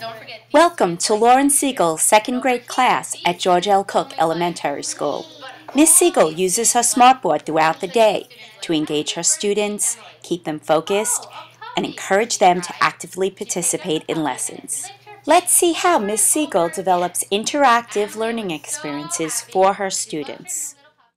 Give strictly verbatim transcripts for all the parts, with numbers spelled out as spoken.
don't forget. Welcome to Lauren Siegel's second grade class at George L. Cook Elementary School. Miz Siegel uses her smartboard throughout the day to engage her students, keep them focused, and encourage them to actively participate in lessons. Let's see how Miz Siegel develops interactive learning experiences for her students.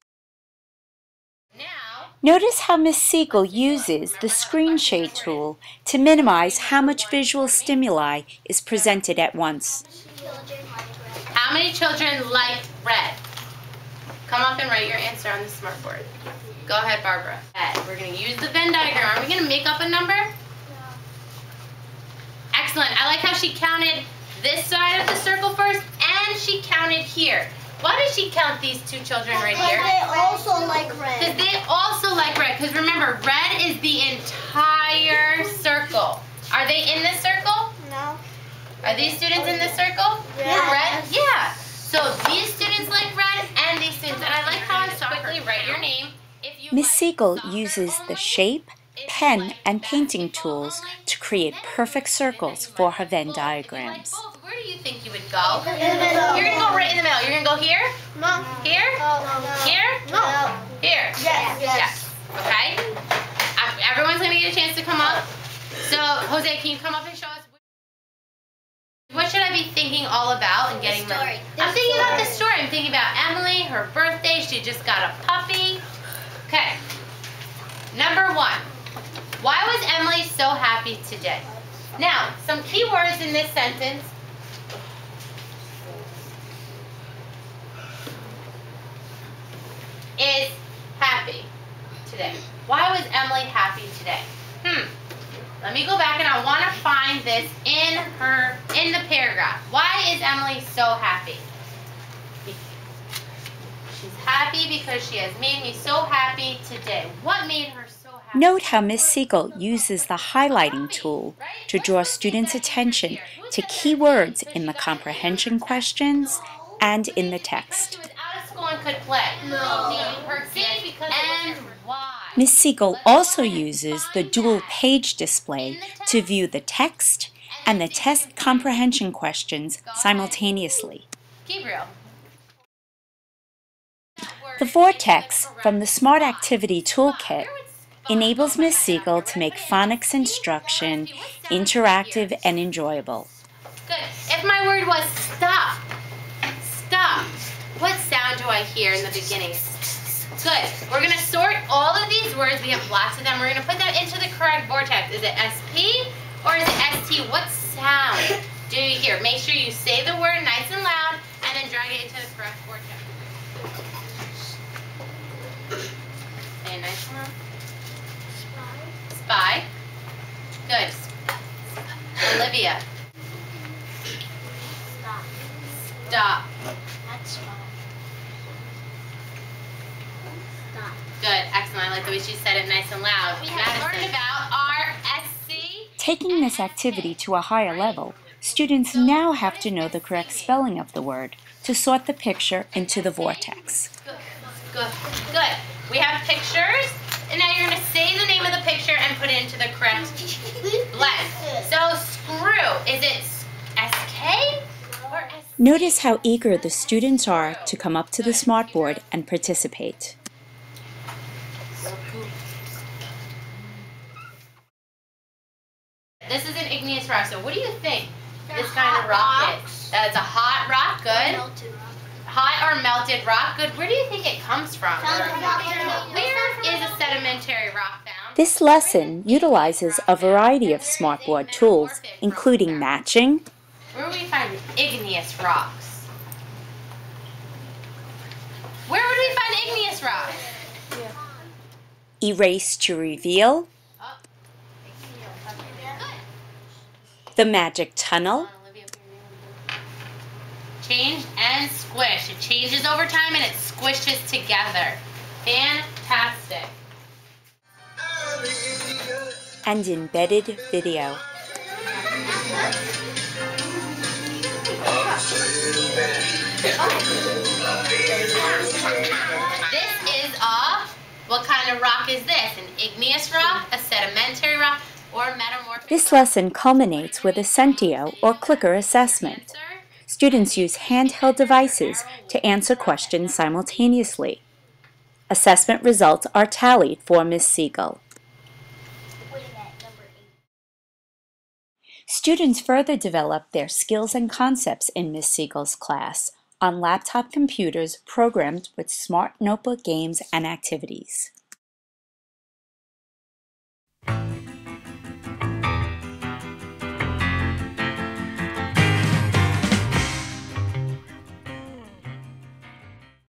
Notice how Miz Siegel uses the screen shade tool to minimize how much visual stimuli is presented at once. How many children liked red? Come up and write your answer on the smartboard. Go ahead, Barbara. We're going to use the Venn diagram. Are we going to make up a number? Yeah. Excellent. I like how she counted this side of the circle first, and she counted here. Why did she count these two children right here? Because they also like red. Because they also like red. Because remember, red is the entire circle. Are they in this circle? No. Are these students in this circle? Yeah. Red? Yeah. So these students like red, and these students. And I like how I saw quickly write your name. Miz Siegel uses the shape, pen, and painting tools to create perfect circles for her Venn diagrams. Where do you think you would go? In the middle. You're going to go right in the middle. You're going to go here? No. Here? No. Here? No. Here? Yes. Yes. Okay? Everyone's going to get a chance to come up. So, Jose, can you come up and show us? What should I be thinking all about and getting ready? I'm thinking about the story. I'm thinking about Emily, her birthday. She just got a puppy. Okay. Number one. Why was Emily so happy today? Now, some key words in this sentence. Is happy today. Why was Emily happy today? Hmm. Let me go back and I want to find this in her, in the paragraph. Why is Emily so happy? She's happy because she has made me so happy today. What made her so happy? Note how Miz Siegel uses the highlighting tool to draw students' attention to key words in the comprehension questions and in the text. Could play. No. And why? Miz Siegel also uses the dual page display to view the text and the test comprehension questions simultaneously. Gabriel. The Vortex from the Smart Activity Toolkit enables Miz Siegel to make phonics instruction interactive and enjoyable. Good. If my word was stop, stop. What sound do I hear in the beginning? Good. We're going to sort all of these words. We have lots of them. We're going to put that into the correct vortex. Is it S P or is it S T? What sound do you hear? Make sure you say the word nice and loud and then drag it into the correct vortex. Say it nice and loud. Spy. Good. Olivia. Stop. Stop. That's fine. Stop. Good. Excellent. I like the way she said it nice and loud. We have learned about our S C. Taking this activity to a higher level, students now have to know the correct spelling of the word to sort the picture into the vortex. Good. Good. Good. We have pictures, and now you're going to say the name of the picture and put it into the correct blend. So, screw. Is it S K or S C? Notice how eager the students are to come up to the smartboard and participate. This is an igneous rock, so what do you think this kind of rock is? That's a hot rock, good. Melted rock. Hot or melted rock, good. Where do you think it comes from? Where is a sedimentary rock found? This lesson utilizes a variety of smartboard tools, including matching, where would we find igneous rocks? Where would we find igneous rocks? erase to reveal, the magic tunnel, change and squish. It changes over time and it squishes together. Fantastic. and embedded video. This is a, what kind of rock is this? An igneous rock, a sedimentary rock? or metamorphic. This lesson culminates with a Sentio or clicker assessment. Students use handheld devices to answer questions simultaneously. Assessment results are tallied for Miz Siegel. Students further develop their skills and concepts in Miz Siegel's class on laptop computers programmed with smart notebook games and activities.